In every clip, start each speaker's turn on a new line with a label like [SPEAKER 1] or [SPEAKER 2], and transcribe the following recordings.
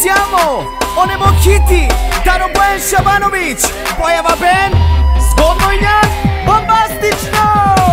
[SPEAKER 1] Specijalno onemo hiti Daro Bojan Šabanović, pojava band Zgodnojnjak, bombastično!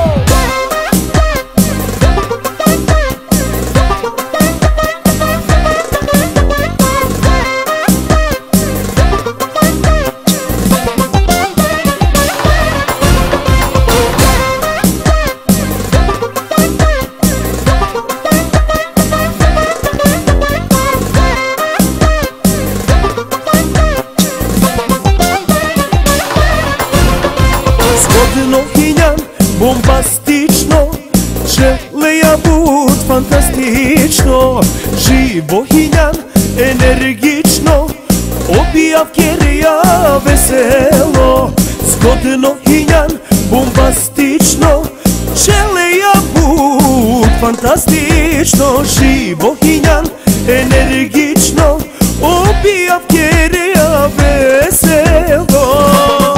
[SPEAKER 2] Zgodnojnjak, bombastično, žele ja bud fantastično. Živohinjan, energično, obija vjerja veselo. Zgodnojnjak, bombastično, žele ja bud fantastično. Živohinjan, energično, obija vjerja veselo.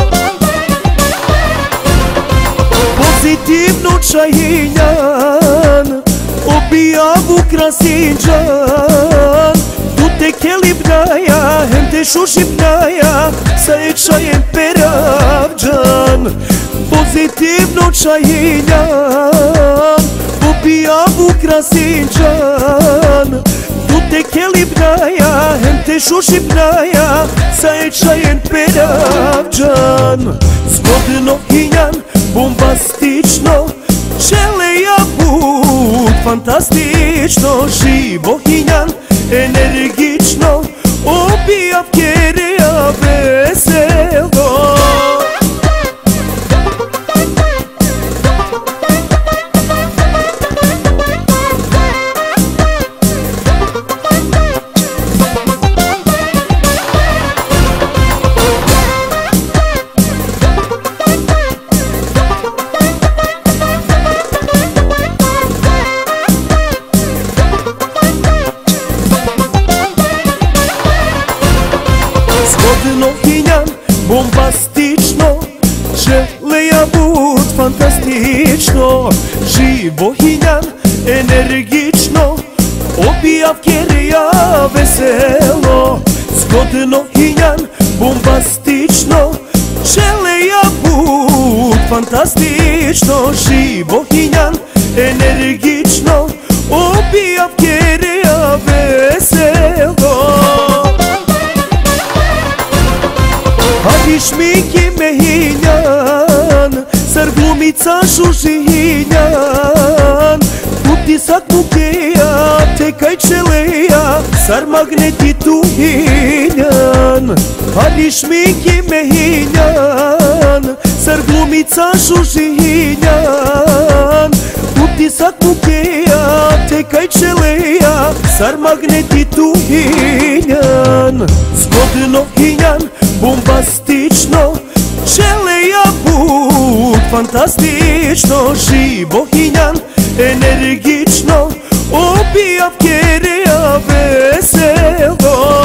[SPEAKER 2] Pozitivno čajinjan, obijavu krasinđan. Tu te kelibnaja, hem te šušipnaja, sa je čajem peravđan. Pozitivno čajinjan, obijavu krasinđan. Tu te kelibnaja, hem te šušipnaja, sa je čajem peravđan. Zgodnojnjak, bombastično, žele ja bud fantastično. Živohinjan, energično, obija vjerja veselo. Zgodnojnjak, bombastično, žele ja bud fantastično. Živohinjan, energično, obija vjerja veselo. Zgodnojnjak, bombastično, žele ja bud fantastično. Živohinjan, energično, obija vjerja veselo. Hadi šminki mehinjan, sar glumica šušinjan. Utisak mukeja, tekaj čeleja, sar magneti tuhinjan. Hadi šminki mehinjan, sar glumica šušinjan. Utisak mukeja, tekaj čeleja, sar magneti tuhinjan. Zgodnojnjak, bombastično, žele ja bud fantastično. Živohinjan, energično, obija vjerja veselo.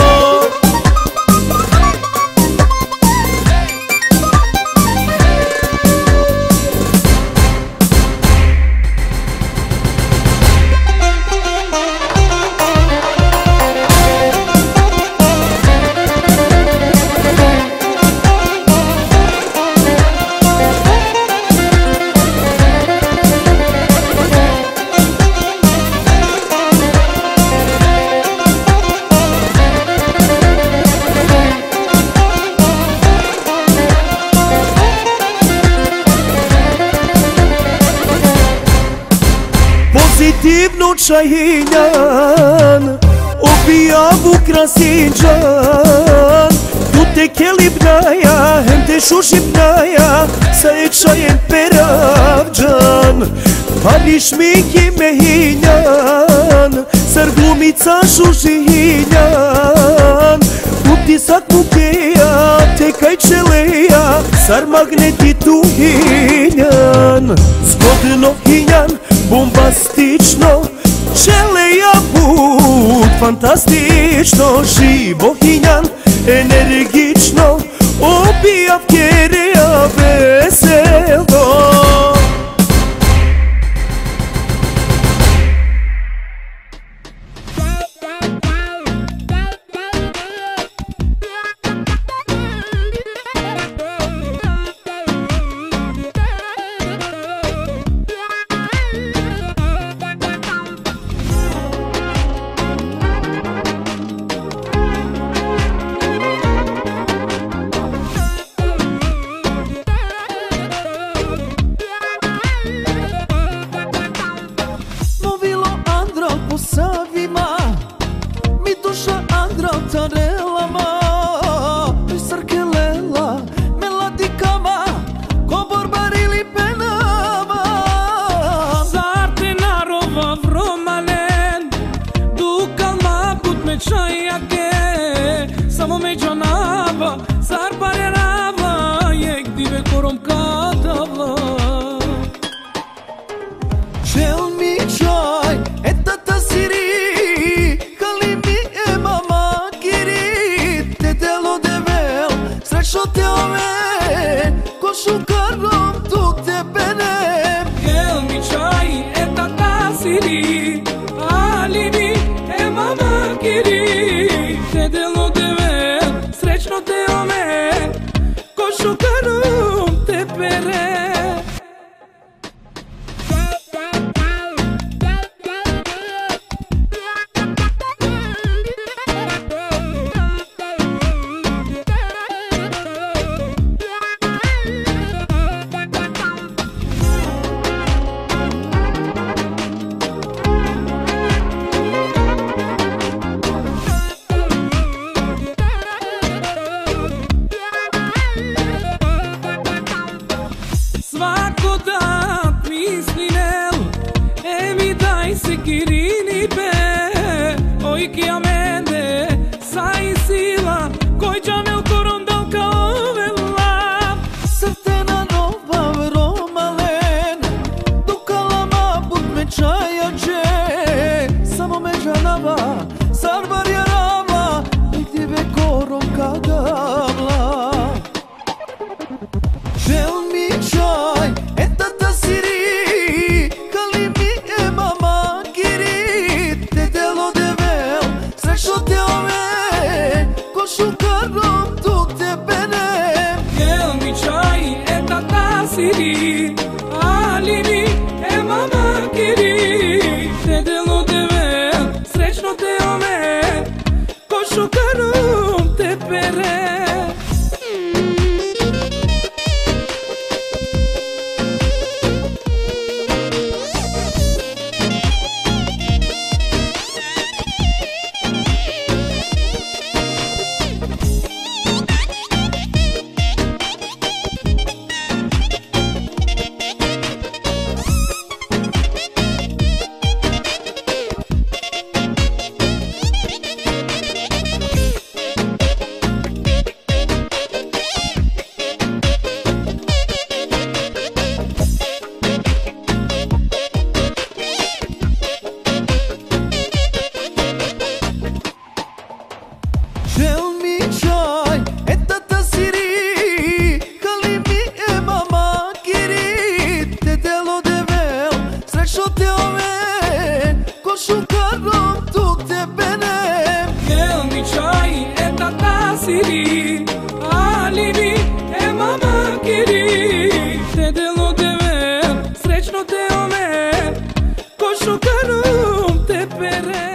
[SPEAKER 2] Pozitivno čajinjan, obijavu krasinđan. Tu te kelibnaja, hem te šušipnaja, sa je čajem peravđan. Hadi šminki mehinjan, sar glumica šušinjan. Utisak mukeja, tekaj čeleja, sar magneti tuhinjan. Zgodnojnjak, bombastično, žele ja bud fantastično. Živohinjan, energično, obija vjerja veselo.
[SPEAKER 1] šukarom tu te benem.
[SPEAKER 3] Jel mi čaj, e tata siri, ali mi e mama kiri. Te delo deve, srećno te ome, ko šukarom te pere. Svako dan misli nel, e mi daj se kirini pe. Oj ki amende, sa i sila, koj džamel korondal kao vela.
[SPEAKER 1] Srtena nova vromalen, dukalama bud me čaja dže. Samo me džanava, sarbar je rava, nigdje ve korom kadavla. Žel mi čaj, e tata siri, kali mi e mama kiri. Te delo devel, srećno te ove, ko šukarom tu te benem.
[SPEAKER 3] Jel mi čaj, e tata siri, ali mi e mama kiri. Te delo deve, srećno te ome, ko šukarom te pere.
[SPEAKER 1] Žel mi čaj, e tata siri, kali mi e mama kiri. Te delo devel, srećno te ove, ko šukarom tu te benem.
[SPEAKER 3] Jel mi čaj, e tata siri, ali mi e mama kiri. Te delo deve, srećno te ome, ko šukarom te pere.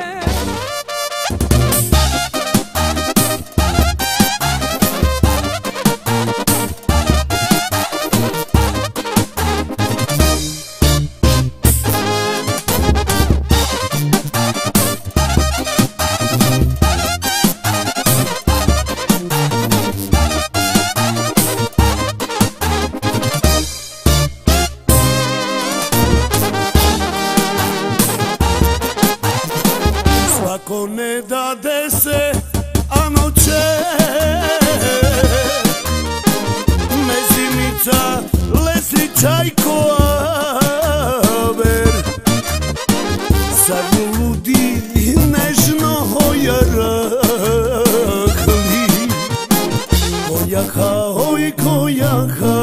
[SPEAKER 2] Svako ne dade se, a noće mezimica lesi čajko aver. Sad mu ludi nežno hojarahli, kojaha oj kojaha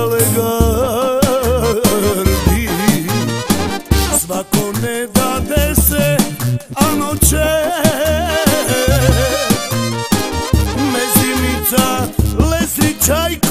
[SPEAKER 2] legardi. Svako ne dade se, a noće mezimica lesi čajko